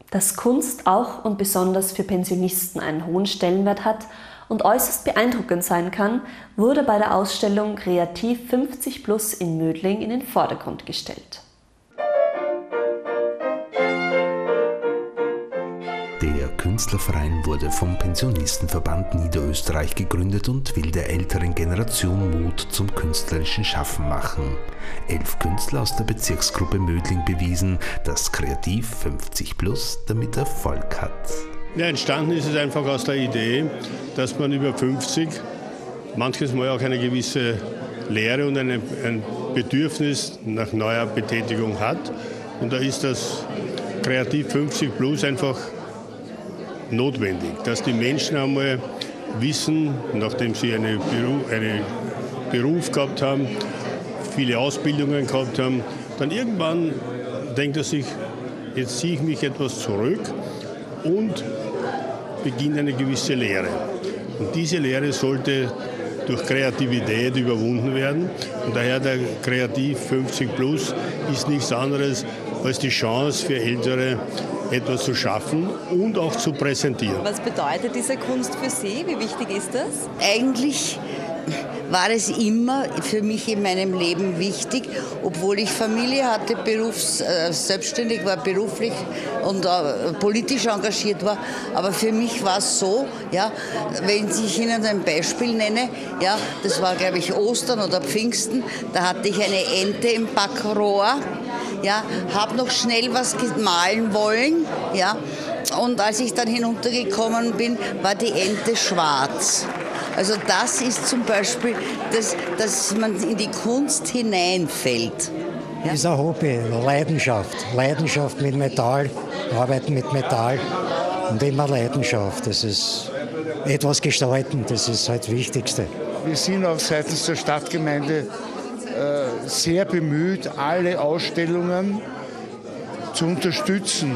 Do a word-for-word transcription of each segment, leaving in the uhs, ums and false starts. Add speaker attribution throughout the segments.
Speaker 1: Dass Kunst auch und besonders für Pensionisten einen hohen Stellenwert hat und äußerst beeindruckend sein kann, wurde bei der Ausstellung Kreativ fünfzig plus in Mödling in den Vordergrund gestellt.
Speaker 2: Der Künstlerverein wurde vom Pensionistenverband Niederösterreich gegründet und will der älteren Generation Mut zum künstlerischen Schaffen machen. Elf Künstler aus der Bezirksgruppe Mödling bewiesen, dass Kreativ fünfzig plus damit Erfolg hat.
Speaker 3: Ja, entstanden ist es einfach aus der Idee, dass man über fünfzig manches Mal auch eine gewisse Leere und eine, ein Bedürfnis nach neuer Betätigung hat. Und da ist das Kreativ fünfzig plus einfach notwendig, dass die Menschen einmal wissen, nachdem sie eine Beruf, einen Beruf gehabt haben, viele Ausbildungen gehabt haben, dann irgendwann denkt er sich, jetzt ziehe ich mich etwas zurück und beginnt eine gewisse Lehre. Und diese Lehre sollte durch Kreativität überwunden werden. Und daher der Kreativ fünfzig plus ist nichts anderes als die Chance für Ältere, etwas zu schaffen und auch zu präsentieren.
Speaker 4: Was bedeutet diese Kunst für Sie? Wie wichtig ist das?
Speaker 5: Eigentlich war es immer für mich in meinem Leben wichtig, obwohl ich Familie hatte, berufs-, äh, selbstständig war, beruflich und äh, politisch engagiert war. Aber für mich war es so, ja, wenn ich Ihnen ein Beispiel nenne, ja, das war, glaube ich, Ostern oder Pfingsten, da hatte ich eine Ente im Backrohr, ja, habe noch schnell was malen wollen, ja, und als ich dann hinuntergekommen bin, war die Ente schwarz. Also das ist zum Beispiel, dass, dass man in die Kunst hineinfällt.
Speaker 6: Ja? Das ist ein Hobby, eine Leidenschaft. Leidenschaft mit Metall, Arbeiten mit Metall und immer Leidenschaft. Das ist etwas gestalten, das ist halt das Wichtigste.
Speaker 7: Wir sind auch seitens der Stadtgemeinde äh, sehr bemüht, alle Ausstellungen zu unterstützen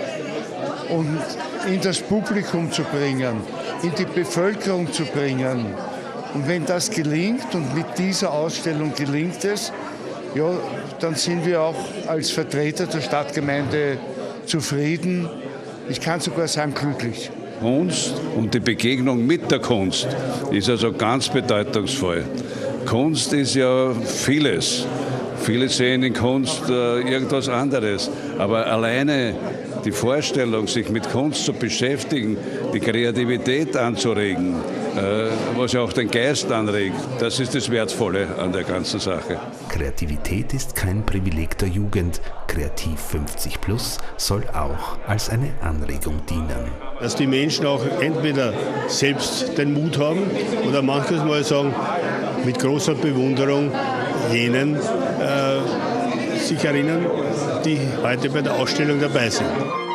Speaker 7: und in das Publikum zu bringen, in die Bevölkerung zu bringen. Und wenn das gelingt und mit dieser Ausstellung gelingt es, ja, dann sind wir auch als Vertreter der Stadtgemeinde zufrieden. Ich kann sogar sagen, glücklich.
Speaker 8: Kunst und die Begegnung mit der Kunst ist also ganz bedeutungsvoll. Kunst ist ja vieles. Viele sehen in Kunst äh, irgendwas anderes. Aber alleine die Vorstellung, sich mit Kunst zu beschäftigen, die Kreativität anzuregen, äh, was ja auch den Geist anregt, das ist das Wertvolle an der ganzen Sache.
Speaker 2: Kreativität ist kein Privileg der Jugend. Kreativ fünfzig plus soll auch als eine Anregung dienen.
Speaker 3: Dass die Menschen auch entweder selbst den Mut haben oder manches Mal sagen, mit großer Bewunderung jenen äh, sich erinnern, die heute bei der Ausstellung dabei sind.